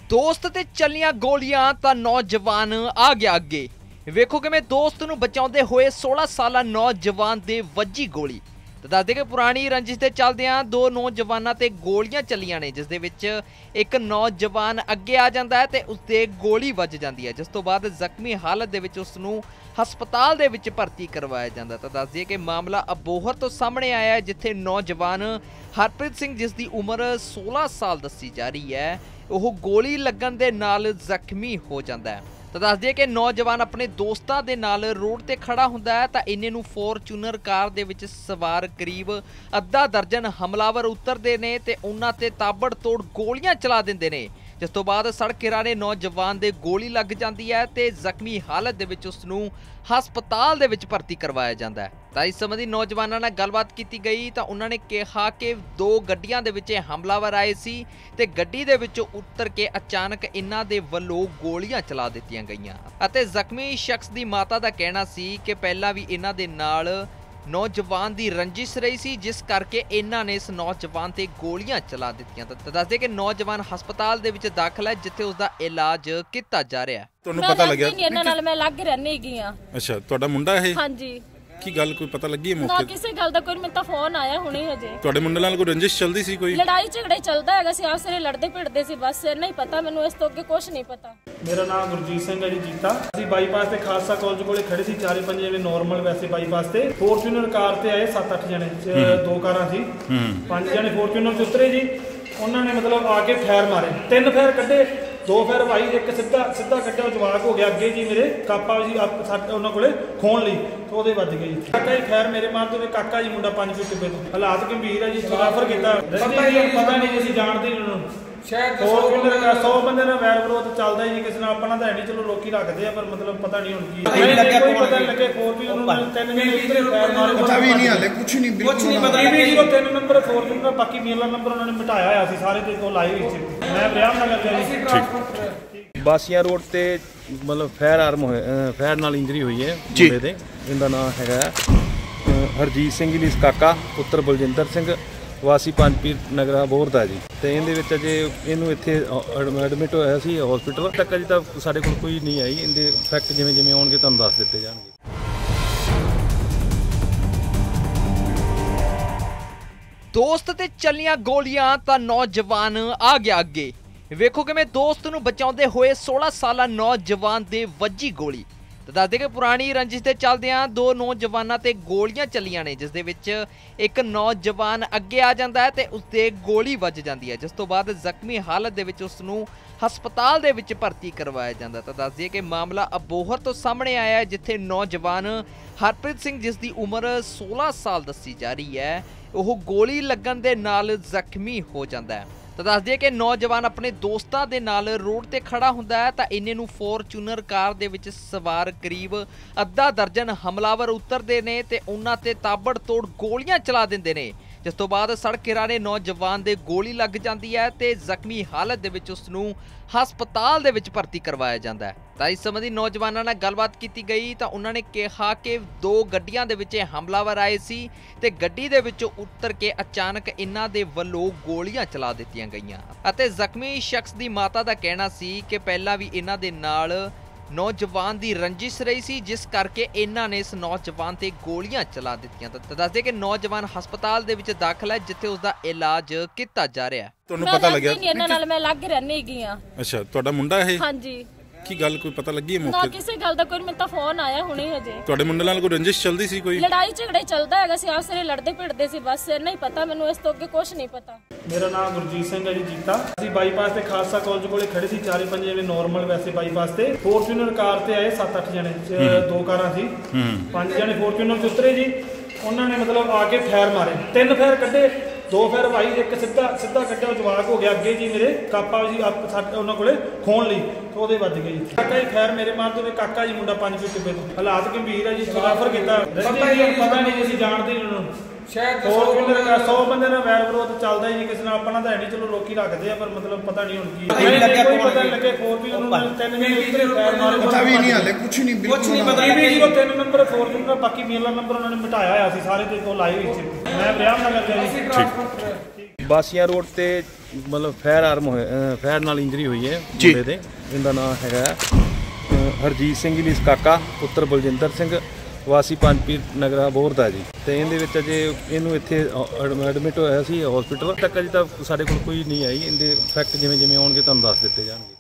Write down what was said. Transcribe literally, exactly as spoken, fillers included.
दोस्त ते चलियां गोलियां तां नौजवान आ गया अगे। वेखो किवें दोस्त नूं बचाउंदे होए सोलह साला नौजवान दे वजी गोली। तो दस दे कि पुरानी रंजिश के चलदियां दो नौजवानों ते गोलियां चलियां ने, जिस दे विच एक नौजवान अगे आ जाता है तो उसते गोली वज जाती है, जिस तो बाद जख्मी हालत दे विच उसनूं हस्पताल दे विच भर्ती करवाया जाता। तो दस दिए कि मामला अबोहर तो सामने आया है, जिथे नौजवान हरप्रीत सिंह जिसकी उम्र सोलह साल दसी जा रही है, वह गोली लगन दे नाल जख्मी हो जाता है। तो दस दिए कि नौजवान अपने दोस्तों के नाल रोड ते खड़ा हुंदा है तो इन्हे नूं फॉर्चूनर कार दे विच सवार करीब अद्धा दर्जन हमलावर उतरते हैं ते उन्हां ते ताबड़तोड़ गोलियां चला दिंदे ने, जिस तो बाद सड़क किनारे नौजवान दे गोली लग जाती है तो जख्मी हालत दे विच उसनूं हस्पताल दे विच भर्ती करवाया जाता है। तो इस संबंधी नौजवानों नाल गलबात की गई तो उन्होंने कहा कि दो गड्डियां दे विच हमलावर आए सी ते गड्डी दे विच उतर के अचानक इन्हां दे वल्लों गोलियां चला दित्तियां गईयां अते जख्मी शख्स दी माता दा कहना सी कि पहला भी इन्हां दे नाल नौजवान दी रंजिश रही सी, जिस करके इन्हां ने इस नौजवान ते गोलियां चला दित्तियां। तो दस दे कि नौजवान हस्पताल दे विच दाखिल है, जिथे उसदा इलाज किया जा रहा है। ਤੁਹਾਨੂੰ ਪਤਾ ਲੱਗਿਆ ਇਹਨਾਂ ਨਾਲ ਮੈਂ ਲੱਗ ਰਹਿਣੀ ਹੈਗੀ ਆ। ਅੱਛਾ, ਤੁਹਾਡਾ ਮੁੰਡਾ ਇਹ? ਹਾਂਜੀ। ਕੀ ਗੱਲ ਕੋਈ ਪਤਾ ਲੱਗੀ ਹੈ ਮੌਕੇ ਨਾ ਕਿਸੇ ਗੱਲ ਦਾ ਕੋਈ ਮੈਨੂੰ ਤਾਂ ਫੋਨ ਆਇਆ ਹੁਣੇ ਹਜੇ। ਤੁਹਾਡੇ ਮੁੰਡੇ ਨਾਲ ਕੋਈ ਰੰਜਿਸ਼ ਚੱਲਦੀ ਸੀ? ਕੋਈ ਲੜਾਈ ਝਗੜੇ ਚੱਲਦਾ ਹੈਗਾ ਸੀ, ਆਪਸ ਵਿੱਚ ਲੜਦੇ ਭਿੜਦੇ ਸੀ, ਬਸ ਨਹੀਂ ਪਤਾ ਮੈਨੂੰ, ਇਸ ਤੋਂ ਅੱਗੇ ਕੁਝ ਨਹੀਂ ਪਤਾ। ਮੇਰਾ ਨਾਮ ਗੁਰਜੀਤ ਸਿੰਘ ਹੈ ਜੀ ਜੀਤਾ। ਅਸੀਂ ਬਾਈਪਾਸ ਤੇ ਖਾਲਸਾ ਕਾਲਜ ਕੋਲੇ ਖੜੇ ਸੀ, ਚਾਰੇ ਪੰਜ ਜਣੇ ਨੋਰਮਲ ਵੈਸੇ ਬਾਈਪਾਸ ਤੇ ਫੋਰਚੂਨਰ ਕਾਰ ਤੇ ਆਏ ਸੱਤ ਅੱਠ ਜਣੇ, ਦੋ ਕਾਰਾਂ ਸੀ, ਪੰਜ ਜਣੇ ਫੋਰਚੂਨਰ ਤੇ ਉਤਰੇ ਜੀ। ਉਹਨਾਂ ਨੇ ਮਤਲਬ ਆ ਕੇ ਫਾਇਰ ਮਾਰੇ, ਤਿੰਨ ਫਾਇਰ ਕੱਢੇ, ਦੋ ਫਾਇਰ ਭਾਈ ਇੱਕ ਸਿੱਧਾ ਸਿੱਧਾ ਕੱਢਿਆ, ਜਵਾਕ ਹੋ ਗਿਆ ਅੱਗੇ ਜੀ ਮੇਰੇ ਕਾਪਾ ਜੀ ਉਹਨਾਂ ਕੋਲੇ ਖੋਣ ਲਈ ਤੇ ਉਹਦੇ ਵੱਜ ਗਈ। ਕਾਕਾ ਜੀ ਫਾਇਰ ਮੇਰੇ ਮਾਰਦੇ ਨੇ, ਕਾਕਾ ਜੀ ਮੁੰਡਾ ਪੰਜ ਫੁੱਟ ਟਿੱਬੇ ਤੋਂ, ਹਾਲਾਤ ਗੰਭੀਰ ਹੈ ਜੀ, ਰੈਫਰ ਕੀਤਾ। ਪਤਾ ਨਹੀਂ ਜੀ, ਅਸੀਂ ਜਾਣਦੇ ਨਹੀਂ ਉਹਨੂੰ, ਸ਼ਾਇਦ ਸੌ ਬੰਦੇ ਨਾਲ ਵੈਰ ਵਿਰੋਧ ਚੱਲਦਾ ਜੀ ਕਿਸੇ ਨਾਲ, ਆਪਣਾ ਤਾਂ ਹੈ ਨਹੀਂ, ਚਲੋ ਲੋਕੀ ਰੱਖਦੇ ਆ, ਪਰ ਮਤਲਬ ਪਤਾ ਨਹੀਂ ਹੁਣ ਕੀ ਕੋਈ ਪਤਾ ਨਹੀਂ ਲੱਗੇ। ਫੋਰਚੂਨਰ ਤਿੰਨ ਮਿੰਟ ਫਾਇਰ ਮਾਰੇ, ਪਤਾ ਵੀ ਨਹੀਂ ਹਾਲੇ ਕੁਝ ਨਹੀਂ ਕੁਝ ਨਹੀਂ ਪਤਾ ਜੀ। ਤਿੰਨ ਨੰਬਰ ਫੋਰਚੂਨਰ, ਬਾਕੀ ਮੇਲਾ ਨੰਬਰ ਉਹਨਾਂ ਨੇ ਮਿਟਾਇਆ ਹੋਇਆ ਸੀ, ਸਾਰੇ ਤੇ ਤੋਂ ਲਾਏ ਹੋਏ ਸੀ। ਮੈਂ ਵਿਆਹ ਨਾ ਲੱਗਿਆ ਜੀ। ਬਾਸੀਆਂ ਰੋਡ ਤੇ ਮਤਲਬ ਫਾਇਰ ਆਰਮ ਹੋਏ, ਫਾਇਰ ਨਾਲ ਇੰਜਰੀ ਹੋਈ ਹੈ ਮੁੰਡੇ ਦੇ। ਇਹਦਾ ਨਾਮ ਹੈਗਾ ਹਰਜੀਤ ਸਿੰਘ ਜੀ ਕਾਕਾ ਪੁੱਤਰ ਬਲਜਿੰਦਰ ਸਿੰਘ ਵਾਸੀ ਪੰਜਪੀਰ ਨਗਰਾ ਬੋਰ ਦਾ ਜੀ। ਤੇ ਇਹਦੇ ਵਿੱਚ ਅਜੇ ਇਹਨੂੰ ਇੱਥੇ ਐਡਮਿਟ ਹੋਇਆ ਸੀ ਹਸਪੀਟਲ ਤੱਕ, ਅਜੇ ਤਾਂ ਸਾਡੇ ਕੋਲ ਕੋਈ ਨਹੀਂ ਆਈ। ਇਹਦੇ ਫੈਕਟ ਜਿਵੇਂ ਜਿਵੇਂ ਆਉਣਗੇ ਤੁਹਾਨੂੰ ਦੱਸ ਦਿੱਤੇ ਜਾਣਗੇ। दोस्त ते चलियां गोलियां तां नौजवान आ गया अगे। वेखो किवें दोस्त नूं बचाउंदे होए सोलह साला नौजवान दे वजी गोली। तो दस दे कि पुरानी रंजिश के चलदियां दो नौजवानों ते गोलियां चलियां ने, जिस दे विच एक नौजवान अगे आ जाता है तो उसते गोली वज जाती है, जिस तो बाद जख्मी हालत दे विच उसनूं हस्पताल दे विच भर्ती करवाया जाता। तो दस दिए कि मामला अबोहर तो सामने आया है, जिथे नौजवान हरप्रीत सिंह जिसकी उम्र सोलह साल दसी जा रही है, वह गोली लगन दे नाल जख्मी हो जाता है। तो दस दिए कि नौजवान अपने दोस्तों के नाल रोड ते खड़ा हुंदा है तो इन्हे नूं फॉर्चूनर कार दे विच सवार करीब अद्धा दर्जन हमलावर उतरते हैं तो उन्हां ते ताबड़तोड़ गोलियां चला दिंदे ने, जिस तो बाद सड़क किनारे नौजवान दे गोली लग जाती है तो जख्मी हालत दे विच उसनूं हस्पताल दे विच भर्ती करवाया जाता है। तो इस संबंधी नौजवानों नाल गलबात की गई तो उन्होंने कहा कि दो गड्डियां दे विच हमलावर आए सी ते गड्डी दे विच उतर के अचानक इन्हां दे वल्लों गोलियां चला दित्तियां गईयां अते जख्मी शख्स दी माता दा कहना सी कि पहला भी इन्हां दे नाल नौजवान दी रंजिश रही सी, जिस करके इन्हां ने इस नौजवान ते गोलियां चला दित्तियां। तो दस दे कि नौजवान हस्पताल दे विच दाखिल है, जिथे उसदा इलाज किया जा रहा है। ਤੁਹਾਨੂੰ ਪਤਾ ਲੱਗਿਆ ਇਹਨਾਂ ਨਾਲ ਮੈਂ ਲੱਗ ਰਹਿਣੀ ਹੈਗੀ ਆ। ਅੱਛਾ, ਤੁਹਾਡਾ ਮੁੰਡਾ ਇਹ? ਹਾਂਜੀ। ਕੀ ਗੱਲ ਕੋਈ ਪਤਾ ਲੱਗੀ ਹੈ ਨਾ ਮੌਕੇ ਕਿਸੇ ਗੱਲ ਦਾ ਕੋਈ ਮੈਨੂੰ ਤਾਂ ਫੋਨ ਆਇਆ ਹੁਣੇ ਹਜੇ। ਤੁਹਾਡੇ ਮੁੰਡੇ ਨਾਲ ਕੋਈ ਰੰਜਿਸ਼ ਚੱਲਦੀ ਸੀ? ਕੋਈ ਲੜਾਈ ਝਗੜੇ ਚੱਲਦਾ ਹੈਗਾ ਸੀ, ਆਪਸ ਵਿੱਚ ਲੜਦੇ ਭਿੜਦੇ ਸੀ, ਬਸ ਨਹੀਂ ਪਤਾ ਮੈਨੂੰ, ਇਸ ਤੋਂ ਅੱਗੇ ਕੁਝ ਨਹੀਂ ਪਤਾ। ਮੇਰਾ ਨਾਮ ਗੁਰਜੀਤ ਸਿੰਘ ਹੈ ਜੀ ਜੀਤਾ। ਅਸੀਂ ਬਾਈਪਾਸ ਤੇ ਖਾਲਸਾ ਕਾਲਜ ਕੋਲੇ ਖੜੇ ਸੀ, ਚਾਰੇ ਪੰਜ ਜਣੇ ਨੋਰਮਲ ਵੈਸੇ ਬਾਈਪਾਸ ਤੇ ਫੋਰਚੂਨਰ ਕਾਰ ਤੇ ਆਏ ਸੱਤ ਅੱਠ ਜਣੇ, ਦੋ ਕਾਰਾਂ ਸੀ, ਪੰਜ ਜਣੇ ਫੋਰਚੂਨਰ ਤੇ ਉਤਰੇ ਜੀ। ਉਹਨਾਂ ਨੇ ਮਤਲਬ ਆ ਕੇ ਫਾਇਰ ਮਾਰੇ, ਤਿੰਨ ਫਾਇਰ ਕੱਢੇ, ਦੋ ਫਾਇਰ ਭਾਈ ਇੱਕ ਸਿੱਧਾ ਸਿੱਧਾ ਕੱਢਿਆ, ਜਵਾਕ ਹੋ ਗਿਆ ਅੱਗੇ ਜੀ ਮੇਰੇ ਕਾਪਾ ਜੀ ਉਹਨਾਂ ਕੋਲੇ ਖੋਣ ਲਈ ਤੇ ਉਹਦੇ ਵੱਜ ਗਈ। ਕਾਕਾ ਜੀ ਫਾਇਰ ਮੇਰੇ ਮਾਰਦੇ ਨੇ, ਕਾਕਾ ਜੀ ਮੁੰਡਾ ਪੰਜ ਫੁੱਟ ਟਿੱਬੇ ਤੋਂ, ਹਾਲਾਤ ਗੰਭੀਰ ਹੈ ਜੀ, ਰੈਫਰ ਕੀਤਾ। ਪਤਾ ਨਹੀਂ ਜੀ, ਅਸੀਂ ਜਾਣਦੇ ਨਹੀਂ ਉਹਨੂੰ, ਫੋਰਚੂਨਰ ਦਾ ਸੌ ਬੰਦੇ ਨਾਲ ਵੈਰ ਵਿਰੋਧ ਚੱਲਦਾ ਹੀ ਜੀ ਕਿਸੇ ਨਾਲ ਆਪਣਾ ਤਾਂ ਹੈ ਨਹੀਂ ਚਲੋ ਲੋਕੀ ਰੱਖਦੇ ਆ ਪਰ ਮਤਲਬ ਪਤਾ ਨਹੀਂ ਹੁਣ ਕੀ ਨਹੀਂ ਨਹੀਂ ਕੋਈ ਪਤਾ ਨਹੀਂ ਲੱਗੇ ਫੋਰਚੂਨਰ ਨੂੰ ਤਿੰਨ ਜਣੇ ਉੱਤਰੇ ਵੈਰ ਮਾਰੇ ਪਤਾ ਵੀ ਨਹੀਂ ਹਾਲੇ ਕੁਝ ਨਹੀਂ ਬਿਲਕੁਲ ਕੁਝ ਨਹੀਂ ਪਤਾ ਵੀ ਜੀ ਉਹ ਤਿੰਨ ਨੰਬਰ ਫੋਰਚੂਨਰ ਬਾਕੀ ਮੇਲਾ ਨੰਬਰ ਉਹਨਾਂ ਨੇ ਮਿਟਾਇਆ ਹੋਇਆ ਸੀ ਸਾਰੇ ਤੇ ਕੋਲ ਲਾਏ ਹੋਏ ਸੀ ਮੈਂ ਬਰਿਆਮ ਨਗਰ ਗਿਆ ਜੀ ਬਾਸੀਆਂ ਰੋਡ ਤੇ ਮਤਲਬ ਫਾਇਰ ਆਰਮ ਹੋਏ ਫਾਇਰ ਨਾਲ ਇੰਜਰੀ ਹੋਈ ਹੈ ਮੁੰਡੇ ਦੇ ਇਹਦਾ ਨਾਮ ਹੈਗਾ ਹਰਜੀਤ ਸਿੰਘ ਜੀ ਕਾਕਾ ਪੁੱਤਰ ਬਲਜਿੰਦਰ ਸਿੰਘ ਵਾਸੀ ਪੰਜਪੀਰ ਨਗਰਾ ਬੋਰ ਦਾ ਜੀ ਤੇ ਇਹਦੇ ਵਿੱਚ ਅਜੇ ਇਹਨੂੰ ਇੱਥੇ ਐਡਮਿਟ ਹੋਇਆ ਸੀ ਹਸਪੀਟਲ ਤੱਕ ਅਜੇ ਤਾਂ ਸਾਡੇ ਕੋਲ ਕੋਈ ਨਹੀਂ ਆਈ ਇਹਦੇ ਫੈਕਟ ਜਿਵੇਂ ਜਿਵੇਂ ਆਉਣਗੇ ਤੁਹਾਨੂੰ ਦੱਸ ਦਿੱਤੇ ਜਾਣਗੇ।